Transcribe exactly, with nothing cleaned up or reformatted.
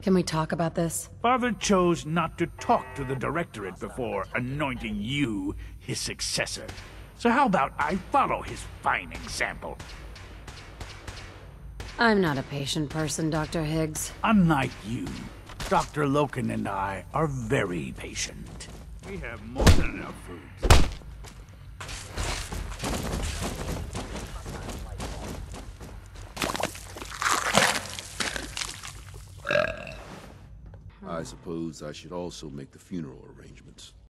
Can we talk about this? Father chose not to talk to the Directorate before anointing you his successor. So how about I follow his fine example? I'm not a patient person, Doctor Higgs. Unlike you, Doctor Loken and I are very patient. We have more than enough food. I suppose I should also make the funeral arrangements.